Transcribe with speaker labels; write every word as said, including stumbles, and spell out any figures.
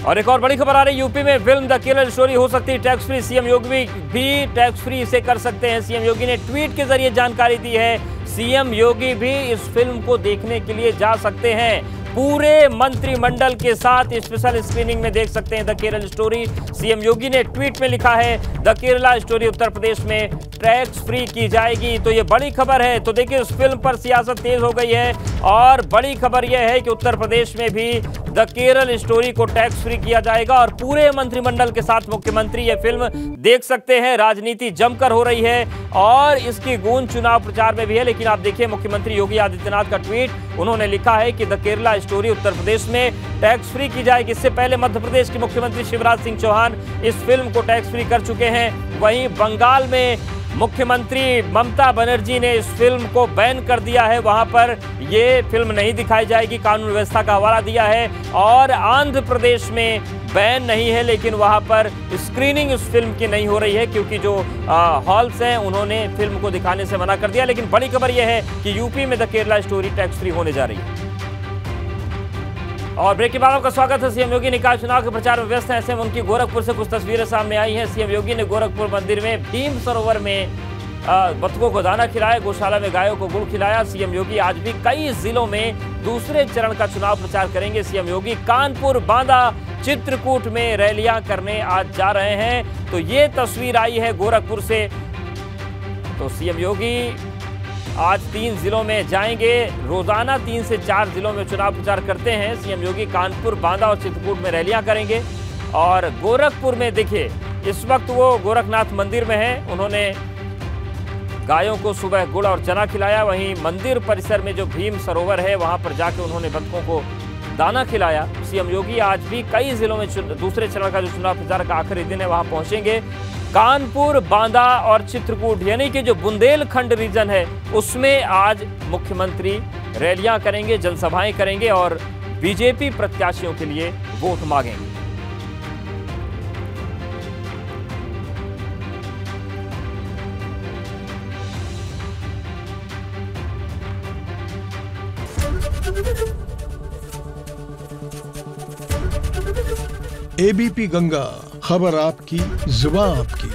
Speaker 1: और एक और बड़ी खबर आ रही है, यूपी में फिल्म द केरल स्टोरी हो सकती है टैक्स फ्री। सीएम योगी भी टैक्स फ्री इसे कर सकते हैं। सीएम योगी ने ट्वीट के जरिए जानकारी दी है। सीएम योगी भी इस फिल्म को देखने के लिए जा सकते हैं। पूरे मंत्रिमंडल के साथ स्पेशल स्क्रीनिंग में देख सकते हैं the Kerala story. CM Yogi ने ट्वीट में लिखा है द केरला स्टोरी उत्तर प्रदेश में टैक्स फ्री की जाएगी। तो ये बड़ी खबर है। तो देखिए इस फिल्म पर सियासत तेज हो गई है और बड़ी खबर यह है कि उत्तर प्रदेश में भी द केरल स्टोरी को टैक्स फ्री किया जाएगा और पूरे मंत्रिमंडल के साथ मुख्यमंत्री ये फिल्म देख सकते हैं। राजनीति जमकर हो रही है और इसकी गूंज चुनाव प्रचार में भी है। लेकिन आप देखिए मुख्यमंत्री योगी आदित्यनाथ का ट्वीट, उन्होंने लिखा है कि द केरला स्टोरी उत्तर प्रदेश में टैक्स फ्री की जाएगी। इससे पहले मध्य प्रदेश के मुख्यमंत्री शिवराज सिंह चौहान इस फिल्म को टैक्स फ्री कर चुके हैं। वहीं बंगाल में मुख्यमंत्री ममता बनर्जी ने इस फिल्म को बैन कर दिया है। वहां पर ये फिल्म नहीं दिखाई जाएगी, कानून व्यवस्था का हवाला दिया है। और आंध्र प्रदेश में बैन नहीं है, लेकिन वहां पर स्क्रीनिंग इस फिल्म की नहीं हो रही है क्योंकि जो हॉल्स हैं उन्होंने फिल्म को दिखाने से मना कर दिया। लेकिन बड़ी खबर यह है कि यूपी में the Kerala story tax free होने जा रही है। और ब्रेक के बाद आपका स्वागत है। सीएम योगी निकाय चुनाव के प्रचार में व्यस्त हैं। ऐसे में उनकी गोरखपुर से कुछ तस्वीरें सामने आई हैं। सीएम योगी ने गोरखपुर मंदिर में भीम सरोवर में बतखों को दाना खिलाया, गौशाला में गायों को गुड़ खिलाया। सीएम योगी आज भी कई जिलों में दूसरे चरण का चुनाव प्रचार करेंगे। सीएम योगी कानपुर, बांदा, चित्रकूट में रैलियां करने आज जा रहे हैं। तो ये तस्वीर आई है गोरखपुर से। तो सीएम योगी आज तीन जिलों में जाएंगे। रोजाना तीन से चार जिलों में चुनाव प्रचार करते हैं सीएम योगी। कानपुर, बांदा और चित्रकूट में रैलियां करेंगे। और गोरखपुर में देखिए इस वक्त वो गोरखनाथ मंदिर में है। उन्होंने गायों को सुबह गुड़ और चना खिलाया। वहीं मंदिर परिसर में जो भीम सरोवर है वहां पर जाकर उन्होंने बतखों को दाना खिलाया। सीएम योगी आज भी कई जिलों में दूसरे चरण का जो चुनाव प्रचार का आखिरी दिन है वहां पहुंचेंगे। कानपुर, बांदा और चित्रकूट यानी कि जो बुंदेलखंड रीजन है उसमें आज मुख्यमंत्री रैलियां करेंगे, जनसभाएं करेंगे और बीजेपी प्रत्याशियों के लिए वोट मांगेंगे।
Speaker 2: एबीपी गंगा, खबर आपकी, जुबान आपकी।